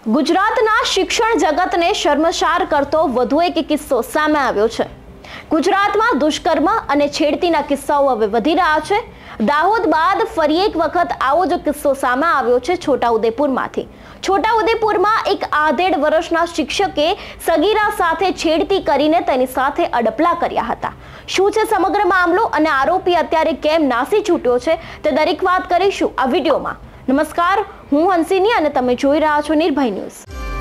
ગુજરાતના શિક્ષણ જગતને શર્મસાર કરતો વધુ એક કિસ્સો સામે આવ્યો છે। ગુજરાતમાં દુષ્કર્મ અને છેડતીના કિસ્સાઓ હવે વધી રહ્યા છે। દાહોદ બાદ ફરી એક વખત આવો જ કિસ્સો સામે આવ્યો છે છોટાઉદેપુરમાંથી। છોટાઉદેપુરમાં એક 8.5 વર્ષના શિક્ષકે સગીરા સાથે છેડતી કરીને તેની સાથે અડપલા કર્યા હતા। શું છે સમગ્ર મામલો અને આરોપી અત્યારે કેમ નાસી છૂટ્યો છે તે દરેક વાત કરીશું આ વિડીયોમાં। નમસ્કાર, હું હંસિની અને તમે જોઈ રહ્યા છો નિર્ભય ન્યૂઝ।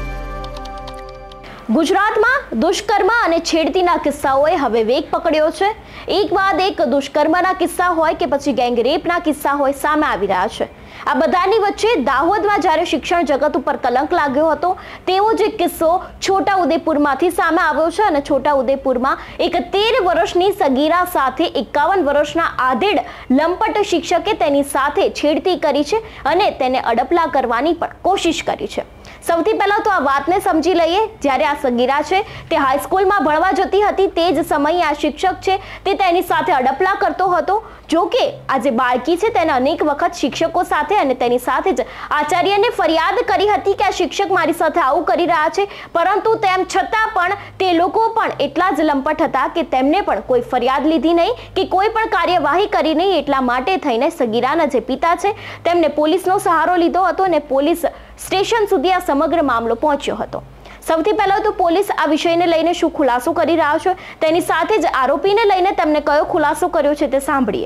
ગુજરાતમાં દુષ્કર્મ અને છેડતીના કિસ્સાઓએ હવે વેગ પકડ્યો છે। એક બાદ એક દુષ્કર્મના કિસ્સા હોય કે પછી ગેંગરેપના કિસ્સા હોય સામે આવી રહ્યા છે। આ બધાની વચ્ચે દાહોદમાં જ્યારે શિક્ષણ જગત ઉપર કલંક લાગ્યો હતો તેવો જ એક કિસ્સો છોટાઉદેપુરમાંથી સામે આવ્યો છે અને છોટાઉદેપુરમાં એક 13 વર્ષની સગીરા સાથે 51 વર્ષના આધેડ લંપટ શિક્ષકે તેની સાથે છેડતી કરી છે અને તેને અડપલા કરવાની પણ કોશિશ કરી છે। સૌથી પહેલા તો આ વાતને સમજી લઈએ। જ્યારે આ સગીરા છે તે હાઈસ્કૂલમાં ભણવા જતી હતી તે જ સમયે આ શિક્ષક છે તે તેની સાથે અડપલા કરતો હતો। જો કે આ જે બાળકી છે તેને અનેક વખત શિક્ષકો સાથે અને તેની સાથે જ આચાર્યને ફરિયાદ કરી હતી કે આ શિક્ષક મારી સાથે આવું કરી રહ્યા છે, પરંતુ તેમ છતાં પણ તે લોકો પણ એટલા જ લંપટ હતા કે તેમને પણ કોઈ ફરિયાદ લીધી નહીં કે કોઈ પણ કાર્યવાહી કરી નહીં। એટલા માટે થઈને સગીરાના જે પિતા છે તેમને પોલીસનો સહારો લીધો હતો અને પોલીસ સ્ટેશન સુધી આ સમગ્ર મામલો પહોંચ્યો હતો। સૌથી પહેલા તો પોલીસ આ વિષયને લઈને શું ખુલાસો કરી રહ્યા છે તેની સાથે જ આરોપીને લઈને તેમને કયો ખુલાસો કર્યો છે તે સાંભળીએ।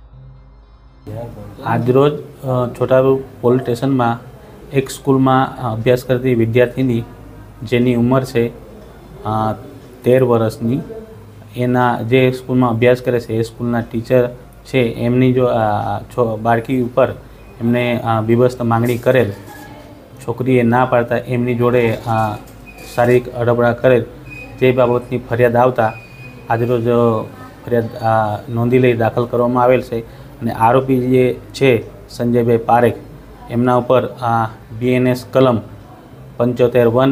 આજરોજ છોટાઉદેપુર પોલીસ સ્ટેશનમાં એક સ્કૂલમાં અભ્યાસ કરતી વિદ્યાર્થીની જેની ઉંમર છે 13 વર્ષની, એના જે સ્કૂલમાં અભ્યાસ કરે છે એ સ્કૂલના ટીચર છે એમની જો બાળકી ઉપર એમને બીભત્સ માંગણી કરેલ, છોકરીએ ના પાડતા એમની જોડે શારીરિક અડપડા કરેલ તે બાબતની ફરિયાદ આવતા આજરોજ ફરિયાદ નોંધી લઈ દાખલ કરવામાં આવેલ છે અને આરોપી જે છે સંજયભાઈ પારેખ એમના ઉપર BNS કલમ 75(1),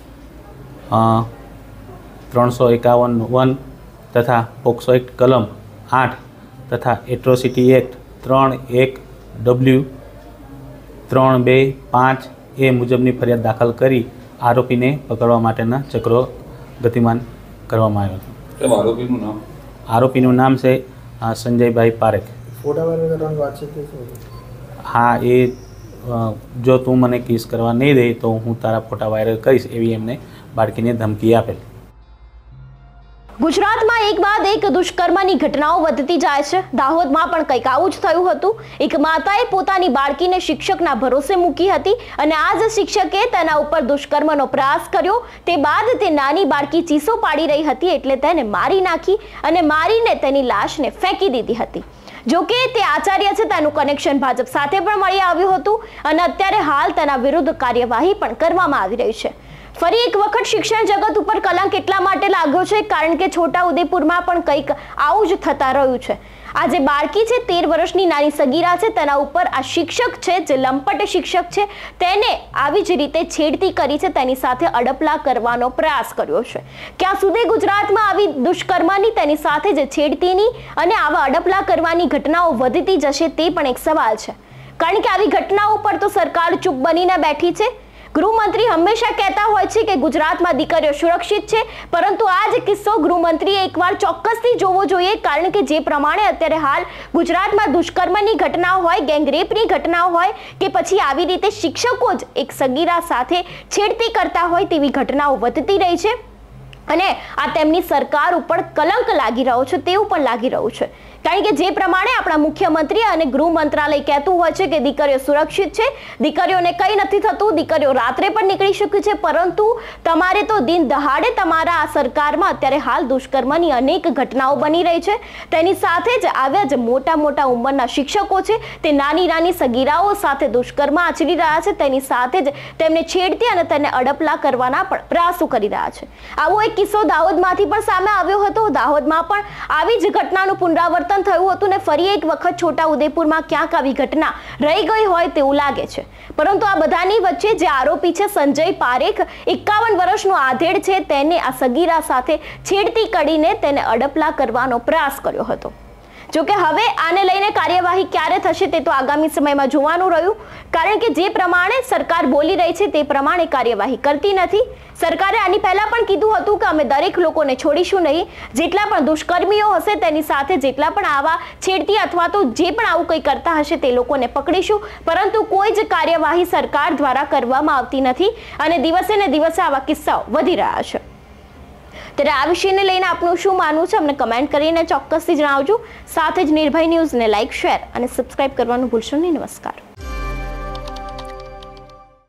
351(1) તથા પોક્સો એક્ટ કલમ 8 તથા એટ્રોસિટી એક્ટ 3(1)W 3(2)(5) એ મુજબની ફરિયાદ દાખલ કરી આરોપીને પકડવા માટેના ચક્રો ગતિમાન કરવામાં આવ્યો છે। આરોપીનું નામ છે સંજયભાઈ પારેખ। હા, એ જો તું મને કિસ કરવા નહીં દે તો હું તારા ફોટા વાયરલ કરીશ એવી એમને બાળકીને ધમકી આપેલ। ગુજરાતમાં એક બાદ એક દુષ્કર્મની ઘટનાઓ વધતી જાય છે। દાહોદમાં પણ કંઈક આવું જ થયું હતું। એક માતાએ પોતાની બાળકીને શિક્ષકના ભરોસે મૂકી હતી અને આ જ શિક્ષકે તેના ઉપર દુષ્કર્મનો પ્રયાસ કર્યો। તે બાદ તે નાની બાળકી ચીસો પાડી રહી હતી એટલે તેને મારી નાખી અને મારીને તેની લાશને ફેંકી દીધી હતી। જો કે તે આચાર્ય છે તેનું કનેક્શન ભાજપ સાથે પણ મળી આવ્યું હતું અને અત્યારે હાલ તેના વિરુદ્ધ કાર્યવાહી પણ કરવામાં આવી રહી છે। ફરી એક વખત શિક્ષણ જગત ઉપર કલંક એટલા માટે લાગ્યો છે કારણ કે છોટાઉદેપુરમાં પણ કંઈક આવું જ થતા રહ્યું છે। આ જે બાળકી છે 13 વર્ષની નાની સગીરા છે તેના ઉપર આ શિક્ષક છે જે લંપટ શિક્ષક છે તેને આવી જ રીતે છેડતી કરી છે, તેની સાથે અડપલા કરવાનો પ્રયાસ કર્યો છે। ક્યાં સુધી ગુજરાતમાં આવી દુષ્કર્મની તેની સાથે જ છેડતીની અને આવા અડપલા કરવાની ઘટનાઓ વધતી જશે તે પણ એક સવાલ છે, કારણ કે આવી ઘટનાઓ પર તો સરકાર ચૂપ બનીને બેઠી છે। ગૃહમંત્રી હંમેશા કહેતા હોય છે કે ગુજરાતમાં દીકરીઓ સુરક્ષિત છે, પરંતુ આ જ કિસ્સો ગૃહમંત્રીએ એકવાર ચોક્કસથી જોવો જોઈએ, કારણ કે જે પ્રમાણે અત્યારે હાલ ગુજરાતમાં દુષ્કર્મની ઘટનાઓ હોય, ગેંગરેપની ઘટનાઓ હોય કે પછી આવી રીતે શિક્ષકો જ એક સગીરા સાથે છેડતી કરતા હોય તેવી ઘટનાઓ વધતી રહી છે અને આ તેમની સરકાર ઉપર કલંક લાગી રહ્યો છે તેવું પણ લાગી રહ્યું છે। કારણ કે જે પ્રમાણે આપણા મુખ્યમંત્રી અને ગૃહ મંત્રાલય કહેતું હોય છે કે દીકરીઓ સુરક્ષિત છે, દીકરીઓને કંઈ નથી થતું, દીકરીઓ રાત્રે પણ નીકળી શકે છે, પરંતુ તમારે તો દિન દહાડે તમારા આ સરકારમાં અત્યારે હાલ દુષ્કર્મની અનેક ઘટનાઓ બની રહી છે। તેની સાથે જ આવ્યા જ મોટા ઉંમરના શિક્ષકો છે તે નાની સગીરાઓ સાથે દુષ્કર્મ આચરી રહ્યા છે, તેની સાથે જ તેમને છેડતી અને તેને અડપલા કરવાના પણ પ્રયાસો કરી રહ્યા છે। આવો એક કિસ્સો દાહોદમાંથી પણ સામે આવ્યો હતો। દાહોદમાં પણ આવી જ ઘટનાનું પુનરાવર્તન થયું હતું ને ફરી એક વખત છોટાઉદેપુરમાં ક્યાંક આવી ઘટના રહી ગઈ હોય તેવું લાગે છે। પરંતુ આ બધાની વચ્ચે જે આરોપી છે સંજય પારેખ 51 વર્ષનો આધેડ છે તેને આ સગીરા સાથે છેડતી કરીને તેને અડપલા કરવાનો પ્રયાસ કર્યો હતો। જોકે હવે આને લઈને કાર્યવાહી ક્યારે થશે તે તો આગામી સમયમાં જોવાનું રહ્યું, કારણ કે જે પ્રમાણે સરકાર બોલી રહી છે તે પ્રમાણે કાર્યવાહી કરતી નથી. સરકારે આની પહેલા પણ કીધું હતું કે અમે દરેક લોકોને છોડીશું નહીં, જેટલા પણ દુષ્કર્મીઓ હશે તેની સાથે જેટલા પણ આવા છેડતી અથવા તો જે પણ આવું કંઈ કરતા હશે તે લોકોને પકડીશું, પરંતુ કોઈ જ કાર્યવાહી સરકાર દ્વારા કરવામાં આવતી નથી અને દિવસે ને દિવસે આવા કિસ્સાઓ વધી રહ્યા છે. ત્યારે આ વિષયને લઈને આપનું શું માનવું છે અમને કમેન્ટ કરીને ચોક્કસથી જણાવજો. સાથે જ નિર્ભય ન્યૂઝને લાઇક, શેર અને સબસ્ક્રાઇબ કરવાનું ભૂલશો નહીં. નમસ્કાર.